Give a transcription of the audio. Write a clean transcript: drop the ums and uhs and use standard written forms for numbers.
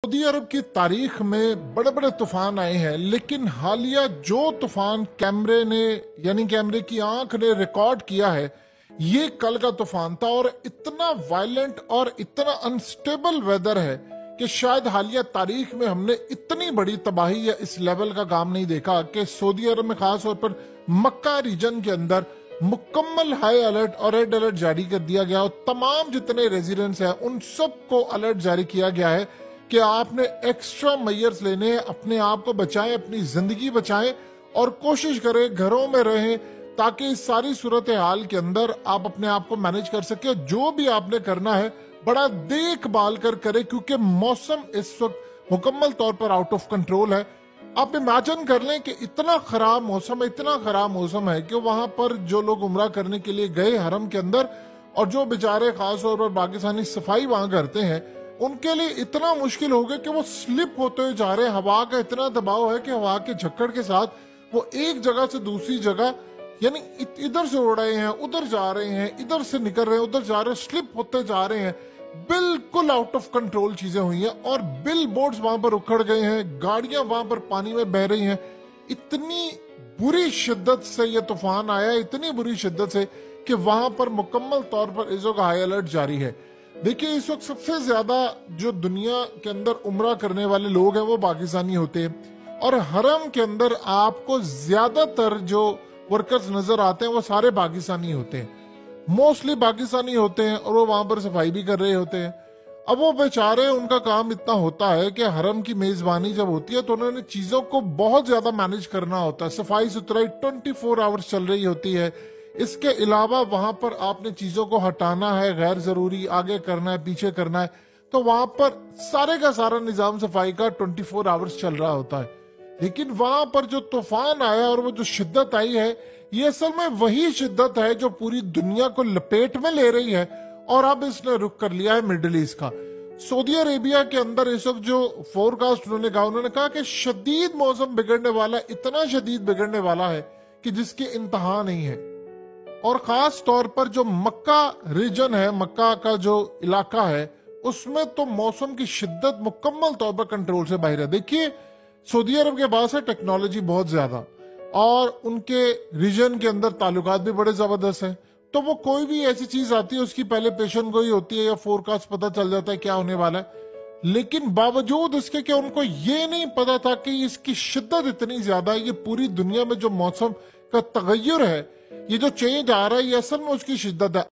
Saudi अरब की तारीख में बड़े बड़े तूफान आए हैं, लेकिन हालिया जो तूफान कैमरे ने यानी कैमरे की आंख ने रिकॉर्ड किया है, ये कल का तूफान था। और इतना वायलेंट और इतना अनस्टेबल वेदर है कि शायद हालिया तारीख में हमने इतनी बड़ी तबाही या इस लेवल का काम नहीं देखा कि सऊदी अरब में खास तौर पर मक्का रीजन के अंदर मुकम्मल हाई अलर्ट और रेड अलर्ट जारी कर दिया गया। और तमाम जितने रेजिडेंट्स हैं उन सबको अलर्ट जारी किया गया है कि आपने एक्स्ट्रा मेजर्स लेने हैं, अपने आप को बचाएं, अपनी जिंदगी बचाएं और कोशिश करें घरों में रहें ताकि इस सारी सूरत हाल के अंदर आप अपने आप को मैनेज कर सके। जो भी आपने करना है बड़ा देखभाल कर करें, क्योंकि मौसम इस वक्त मुकम्मल तौर पर आउट ऑफ कंट्रोल है। आप इमेजिन कर लें कि इतना खराब मौसम है कि वहां पर जो लोग उम्रा करने के लिए गए हरम के अंदर, और जो बेचारे खास तौर पर पाकिस्तानी सफाई वहां करते हैं, उनके लिए इतना मुश्किल हो गया कि वो स्लिप होते हुए जा रहे हैं। हवा का इतना दबाव है कि हवा के झक्कड़ के साथ वो एक जगह से दूसरी जगह यानी इधर से उड़ रहे हैं, उधर जा रहे हैं, इधर से निकल रहे हैं, उधर जा रहे हैं, स्लिप होते जा रहे हैं। बिल्कुल आउट ऑफ कंट्रोल चीजें हुई हैं और बिल बोर्ड्स वहां पर उखड़ गए हैं, गाड़ियां वहां पर पानी में बह रही हैं। इतनी बुरी शिद्दत से ये तूफान आया, इतनी बुरी शिद्दत से कि वहां पर मुकम्मल तौर पर इस वक्त हाई अलर्ट जारी है। देखिए, इस वक्त सबसे ज्यादा जो दुनिया के अंदर उम्रा करने वाले लोग हैं वो पाकिस्तानी होते हैं, और हरम के अंदर आपको ज्यादातर जो वर्कर्स नजर आते हैं वो सारे पाकिस्तानी होते हैं, मोस्टली पाकिस्तानी होते हैं, और वो वहां पर सफाई भी कर रहे होते हैं। अब वो बेचारे, उनका काम इतना होता है कि हरम की मेजबानी जब होती है तो उन्होंने चीजों को बहुत ज्यादा मैनेज करना होता है। सफाई सुथराई 24 आवर्स चल रही होती है। इसके अलावा वहां पर आपने चीजों को हटाना है, गैर जरूरी आगे करना है, पीछे करना है, तो वहां पर सारे का सारा निजाम सफाई का 24 आवर्स चल रहा होता है। लेकिन वहां पर जो तूफान आया और वो जो शिद्दत आई है, ये असल में वही शिद्दत है जो पूरी दुनिया को लपेट में ले रही है, और अब इसने रुख कर लिया है मिडिल ईस्ट का। सऊदी अरेबिया के अंदर इस वक्त जो फोरकास्ट उन्होंने कहा कि शदीद मौसम बिगड़ने वाला, इतना शदीद बिगड़ने वाला है कि जिसकी इंतहा नहीं है। और खास तौर पर जो मक्का रीजन है, मक्का का जो इलाका है, उसमें तो मौसम की शिद्दत मुकम्मल तौर पर कंट्रोल से बाहर है। देखिए, सऊदी अरब के पास है टेक्नोलॉजी बहुत ज्यादा, और उनके रीजन के अंदर ताल्लुकात भी बड़े जबरदस्त हैं। तो वो कोई भी ऐसी चीज आती है उसकी पहले पेशन गोई होती है या फोरकास्ट पता चल जाता है क्या होने वाला है। लेकिन बावजूद इसके कि उनको ये नहीं पता था कि इसकी शिद्दत इतनी ज्यादा है। ये पूरी दुनिया में जो मौसम का तगय्युर है, ये जो चेंज आ रहा है, ये असल में उसकी शिद्दत है।